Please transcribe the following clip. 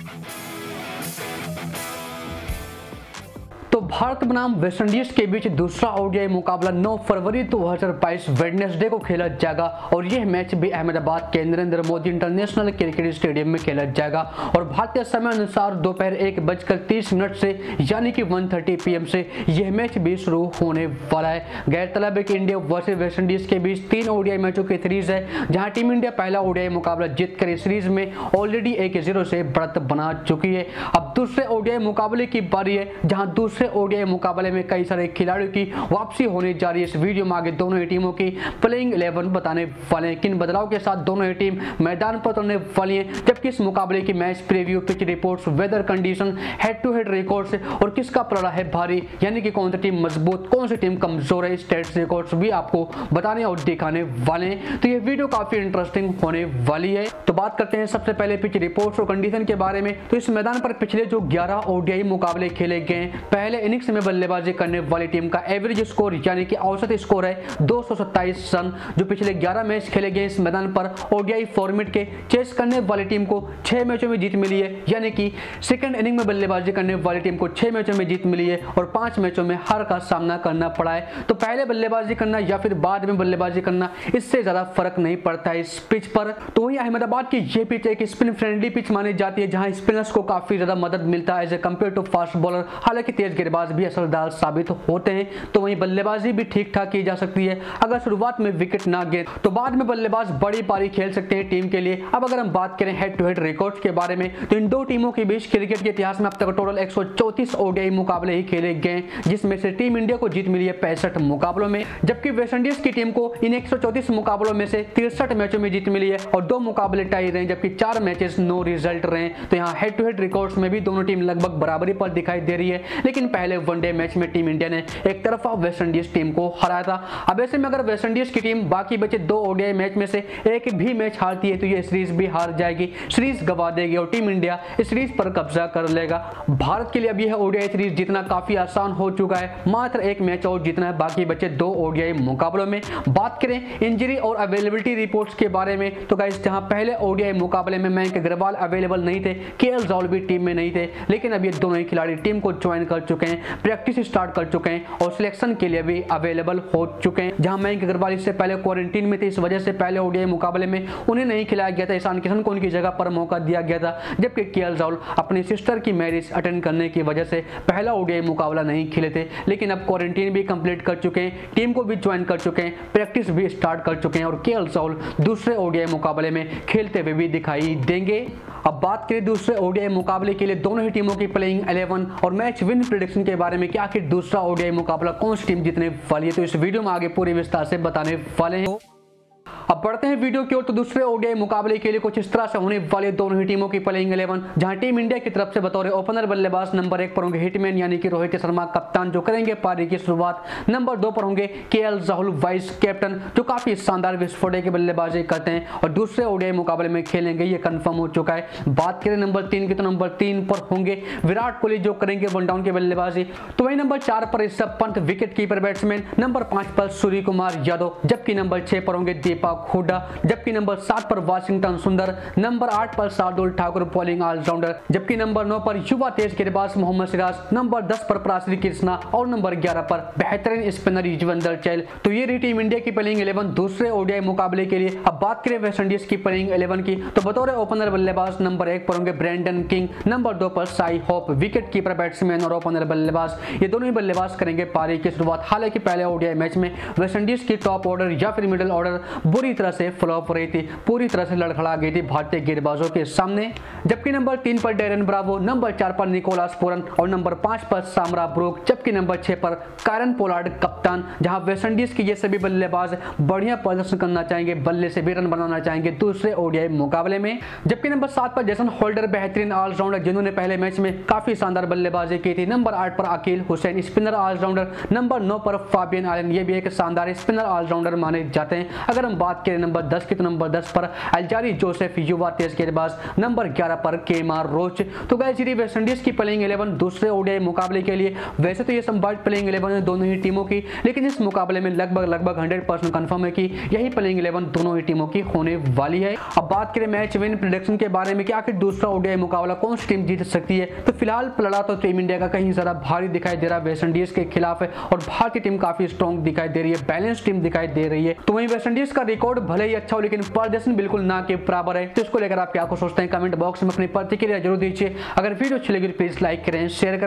तो भारत बनाम वेस्टइंडीज के बीच दूसरा ओडीआई मुकाबला 9 फरवरी 2022 वेडनेसडे को खेला जाएगा और यह मैच भी अहमदाबाद के Narendra Modi international cricket stadium में खेला जाएगा और भारतीय समय अनुसार दोपहर 1:30 से यानी कि 1:30 PM से यह मैच भी शुरू होने वाला है। गैरतलब है कि इंडिया वर्सेस वेस्टइंडीज के बीच 3 ओडीआई मैचों की सीरीज है, जहां टीम इंडिया पहला ओडीआई मुकाबला जीतकर इस सीरीज में ऑलरेडी 1-0 से बढ़त बना चुकी है। अब दूसरे ओडीआई मुकाबले की बारी है, जहां दूसरे ओडीआई मुकाबले में कई सारे खिलाड़ियों की वापसी होने जा रही है। इस वीडियो में आगे दोनों ही टीमों की प्लेइंग 11 बताने वाले हैं, किन बदलाव के साथ दोनों ही टीम मैदान पर उतरने वाली है, जबकि इस मुकाबले की match preview, pitch reports, weather condition, head to head records और किसका पलड़ा है भारी, यानी कि कौन सी टीम मजबूत, कौन सी टीम कमजोर है, स्टेट्स रिकॉर्ड्स भी आपको बताने और दिखाने वाले हैं। तो ये वीडियो काफी इंटरेस्टिंग होने वाली है। तो बात करते हैं सबसे पहले पिच रिपोर्ट्स और कंडीशन के बारे में। तो इस मैदान पर पिछले जो 11 ओडीआई मुकाबले खेले गए, पहले इनिंग्स में बल्लेबाजी करने वाली टीम का एवरेज स्कोर यानी कि औसत स्कोर है 227 रन। जो पिछले 11 मैच खेले गए इस मैदान पर ओडीआई फॉर्मेट के, चेस करने वाली टीम को 6 मैचों में जीत मिली है, यानी कि सेकंड इनिंग में बल्लेबाजी करने वाली टीम को 6 मैचों में जीत मिली है और 5 मैचों में हार का सामना करना पड़ा है। तो पहले बल्लेबाजी करना या फिर बाद में बल्लेबाजी करना, इससे ज्यादा फर्क नहीं पड़ता है इस पिच पर। तो वही अहमदाबाद की ये पिच एक स्पिन फ्रेंडली पिच मानी जाती है, जहां स्पिनर्स को काफी ज्यादा मदद मिलता है as a compare to fast bowler. हालांकि तेज गेंदबाज भी असरदार साबित होते हैं, तो वहीं बल्लेबाजी भी ठीक ठाक की जा सकती है। अगर शुरुआत में विकेट ना गिरे तो बाद में बल्लेबाज बड़ी पारी खेल सकते हैं टीम के लिए। अब अगर हम बात करें हेड टू हेड रिकॉर्ड्स के बारे में, तो इन दो टीमों के बीच क्रिकेट के इतिहास में अब तक टोटल 134 ओडीआई मुकाबले ही खेले गए, जिसमें से टीम इंडिया को जीत मिली है 65 मुकाबलों में, जबकि वेस्टइंडीज की टीम को इन 134 मुकाबलों में से 63 मैचों में जीत मिली है और 2 मुकाबले टाई रहे, जबकि 4 मैचेस नो रिजल्ट रहे। तो यहाँ हेड टू हेड रिकॉर्ड्स में भी दोनों टीम लगभग बराबरी पर दिखाई दे रही है, लेकिन पहले वनडे मैच में टीम इंडिया ने एक तरफा वेस्टइंडीज टीम को हराया था। अब ऐसे में अगर वेस्टइंडीज की टीम बाकी बचे 2 ओडीआई मैच में से एक भी मैच हारती है तो ये सीरीज भी हार जाएगी, सीरीज गवा देगी और टीम इंडिया इस सीरीज पर कब्जा कर लेगा। भारत के लिए अब यह ओडीआई सीरीज जीतना काफी आसान हो चुका है, मात्र एक मैच और जीतना है बाकी बचे 2 ओडीआई मुकाबलों में। बात करें इंजरी और अवेलेबिलिटी रिपोर्ट्स के बारे में, तो गाइस जहां पहले ओडीआई मुकाबले में मयंक अग्रवाल अवेलेबल नहीं थे, केएल राहुल भी टीम में नहीं थे, लेकिन अब ये दोनों ही खिलाड़ी टीम को ज्वाइन कर चुके हैं, प्रैक्टिस स्टार्ट कर चुके हैं और सिलेक्शन के लिए भी अवेलेबल हो चुके हैं। जहां मयंक अग्रवाल इससे पहले क्वारंटीन में थे, इस वजह से पहले ओडीआई मुकाबले में उन्हें नहीं खिलाया गया था, ईशान किशन को उनकी जगह पर मौका दिया गया था, जबकि केएल राहुल अपनी सिस्टर की मैरिज अटेंड करने की वजह से पहला ओडीआई मुकाबला नहीं खेले थे। लेकिन अब क्वारंटीन भी कंप्लीट कर चुके हैं, टीम को भी ज्वाइन कर चुके हैं, प्रैक्टिस भी स्टार्ट कर चुके हैं और केएल राहुल दूसरे ओडीआई मुकाबले में खेलते हुए भी दिखाई देंगे। अब बात करें दूसरे ओडीआई मुकाबले के लिए दोनों ही टीमों की प्लेइंग 11 और मैच विन प्रेडिक्शन के बारे में कि आखिर दूसरा ओडीआई मुकाबला कौन सी टीम जीतने वाली है, तो इस वीडियो में आगे पूरी विस्तार से बताने वाले हैं। अब बढ़ते हैं वीडियो की ओर। तो दूसरे ओडीआई मुकाबले के लिए कुछ इस तरह से होने वाले दोनों ही टीमों की प्लेइंग 11, जहां टीम इंडिया की तरफ से बतौर ओपनर बल्लेबाज नंबर 1 पर होंगे हिटमैन यानी कि रोहित शर्मा, कप्तान जो करेंगे पारी की शुरुआत। नंबर 2 पर होंगे केएल राहुल, वाइस कैप्टन, जो काफी शानदार विस्फोटक की बल्लेबाजी करते हैं और दूसरे ओडीआई मुकाबले में खेलेंगे, ये कंफर्म हो चुका है। बात करें नंबर 3 की, तो नंबर 3 पर होंगे विराट कोहली, जो करेंगे वन डाउन की बल्लेबाजी। तो वही नंबर 4 पर Rishabh Pant, wicket keeper batsman. Number 5 पर सूर्य कुमार यादव, जबकि नंबर 6 पर होंगे दीपक हुड्डा, जबकि नंबर 7 पर वाशिंगटन सुंदर। नंबर 8 पर शार्दुल ठाकुर, बॉलिंग ऑलराउंडर, जबकि नंबर 9 पर युवा तेज गेंदबाज मोहम्मद सिराज। नंबर 10 पर प्राची कृष्णा और नंबर 11 पर बेहतरीन स्पिनर युजवेंद्र चहल। तो ये रही टीम इंडिया की प्लेइंग 11 दूसरे ओडीआई मुकाबले के लिए। अब बात करें वेस्टइंडीज की प्लेइंग 11 की, तो बतौर ओपनर बल्लेबाज नंबर 1 पर होंगे ब्रेंडन किंग, नंबर 2 पर Shai Hope, wicket keeper batsman और ओपनर बल्लेबाज, ये दोनों ही बल्लेबाज करेंगे पारी की शुरुआत। हालांकि पहले ओडीआई मैच में वेस्टइंडीज की टॉप ऑर्डर या फिर मिडिल ऑर्डर बुरी तरह से फ्लॉप रही थी, पूरी तरह से लड़खड़ा गई थी भारतीय गेंदबाजों के सामने। जबकि नंबर 3 पर डेरन ब्रावो, नंबर 4 पर निकोलस पूरन और नंबर 5 पर सामरा ब्रूक, जबकि नंबर 6 पर कायरन पोलार्ड कप्तान। जहां वेस्टइंडीज के ये सभी बल्लेबाज बढ़िया प्रदर्शन करना चाहेंगे, बल्ले से भी रन बनाना चाहेंगे दूसरे ओडीआई मुकाबले में। जबकि नंबर 7 पर जेसन होल्डर, बेहतरीन ऑलराउंडर, जिन्होंने पहले मैच में काफी शानदार बल्लेबाजी की थी। नंबर 8 पर Akeal Hosein, spinner allrounder. Number 9 पर फाबियन आलन, ये भी एक शानदार स्पिनर ऑलराउंडर माने जाते हैं। अगर हम बात बात करें नंबर 10 की तो नंबर 10 पर अल्जारी जोसेफ युवा तेज गेंदबाज, नंबर 11 पर केमार रोच। तो गाइस ये वेस्ट इंडीज की प्लेइंग 11 दूसरे ओडीआई मुकाबले के लिए। वैसे तो ये संभावित प्लेइंग 11 है दोनों ही टीमों की, लेकिन इस मुकाबले में लगभग 100% कंफर्म है कि यही प्लेइंग 11 दोनों ही टीमों की होने वाली है। अब बात करें मैच विन प्रेडिक्शन के बारे में कि आखिर दूसरा ओडीआई मुकाबला कौन सी टीम जीत सकती है, तो फिलहाल लड़ा तो टीम इंडिया का कहीं ज्यादा भारी दिखाई दे रहा है वेस्ट इंडीज के खिलाफ है, और भारतीय टीम काफी स्ट्रॉन्ग दिखाई दे रही है, बैलेंस टीम दिखाई दे रही है। तो वहीं वेस्ट इंडीज का रिकॉर्ड भले ही अच्छा हो लेकिन प्रदर्शन बिल्कुल ना के बराबर है। तो इसको लेकर आप क्या सोचते हैं कमेंट बॉक्स में अपनी प्रतिक्रिया जरूर दीजिए। अगर वीडियो अच्छी लगी तो प्लीज लाइक करें, शेयर करें।